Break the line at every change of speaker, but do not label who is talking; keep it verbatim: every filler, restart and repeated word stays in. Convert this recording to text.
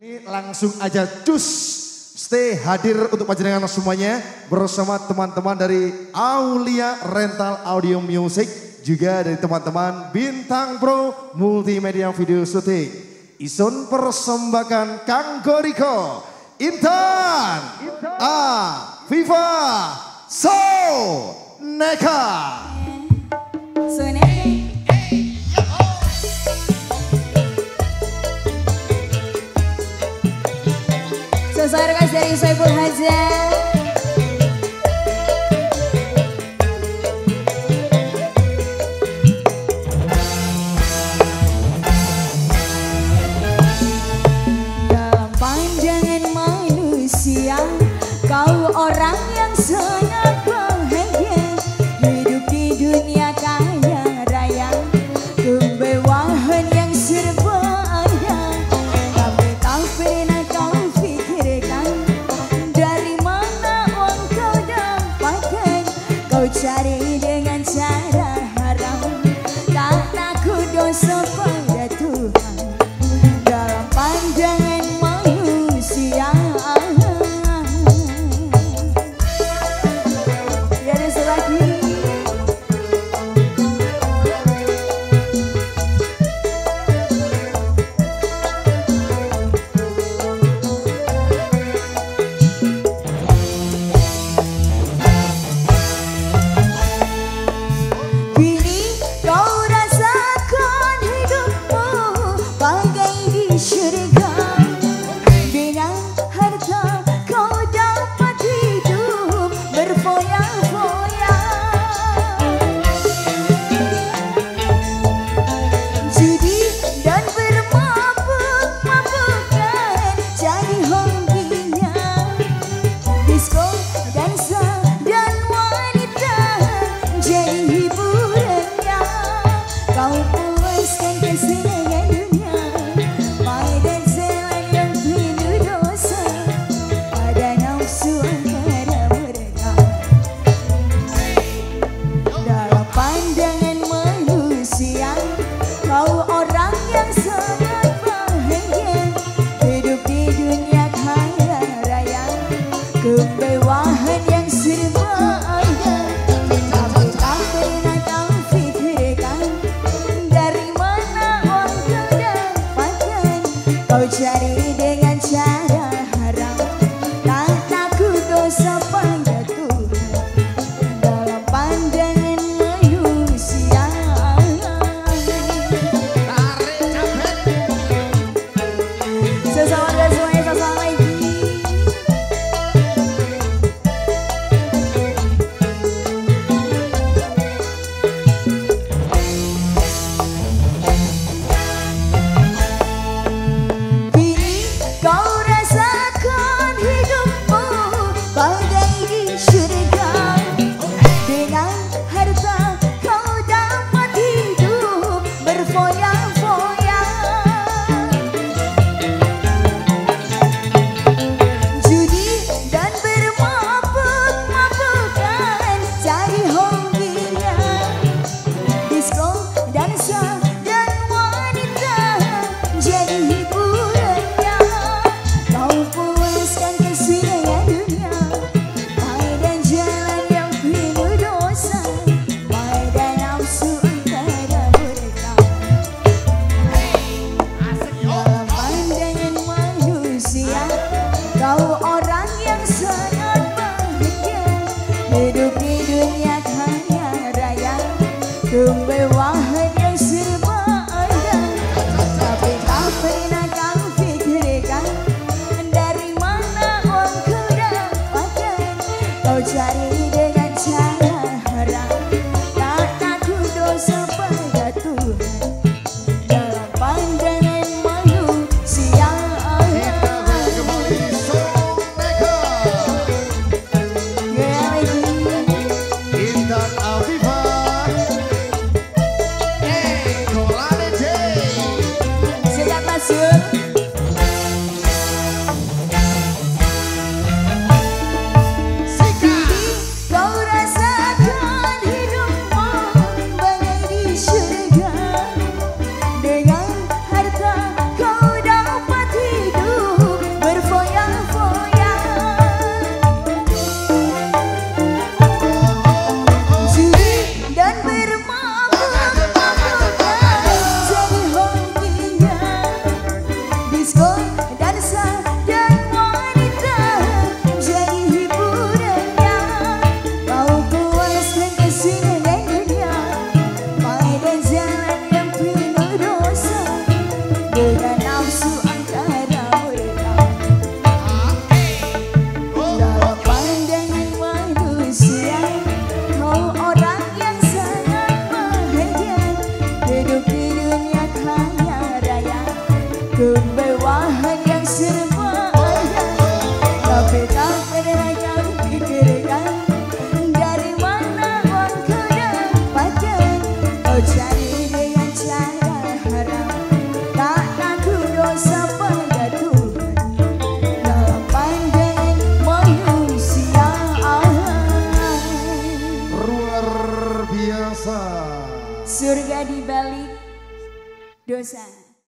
Ini langsung aja cus stay hadir untuk panjenengan semuanya bersama teman-teman dari Aulia Rental Audio Music, juga dari teman-teman Bintang Pro Multimedia Video Shooting. Isun persembahkan Kang Goriko, Intan, A, Viva, So, Neka.
So, Neka. Saya rekas dari Soebul Haja. Dalam pandangan manusia, kau orang yang sangat bahagia, hidup di dunia kaya raya, kemewahan yang serba ada, tapi tak pernah kau pikirkan dari mana uang kau dapatkan. Kau cari dengan cara haram, tak takut dosa pada Tuhan. Dalam pandangan manusia, ya ada selagi. Kini kau rasakan hidupmu bagai di syurga. Dengan harta kau dapat hidup berfoya-foya. Judi dan bermabuk-mabukan jadi hobinya. Disko, dansa, dan wanita jadi hiburannya. Kau puaskan kesenangan dunia pada jalan yang penuh dosa, pada nafsu angkara murka. Dalam pandangan manusia, kau orang yang sangat bahagia, hidup di dunia kaya raya, kemewahan yang serba ada, tapi tak pernah kau pikirkan dari mana uang kau dapatkan. Kau cari dengan cara haram, tak takut dosa pada Tuhan. Dalam pandangan manusia, sesama dan semuanya sesama lagi. Kini kau rasakan hidupmu bagai di syurga. Dengan harta kau dapat hidup berfoya-foya. Judi dan bermabuk-mabukan jadi hobinya. Disko, dansa, dan wanita jadi hiburannya. Kau puaskan kesenangan dunia pada jalan yang penuh dosa, pada nafsu angkara murka. Dalam pandangan manusia, kau orang yang sangat bahagia, hidup di dunia kaya raya, kemewahan yang serba ada, tapi tak pernah kau pikirkan dari mana uang kau dapatkan. Kau cari dengan cara haram, tak takut dosa pada Tuhan. Dalam pandangan manusia,
Kita beri kembali So
dansa dan wanita jadi hiburannya. Kau puaskan kesedihan dunia pada jalan yang penuh dosa dengan nafsu antara mereka. Dalam pandangan manusia kau orang yang sangat bahagia, hidup di dunia kaya raya, kemewahan yang serba ada. Tapi tak pernah kau pikirkan dari mana uang kau dapatkan. Kau cari dengan cara haram, tak takut dosa pada Tuhan. Dalam pandangan manusia
Luar biasa.
surga di balik dosa.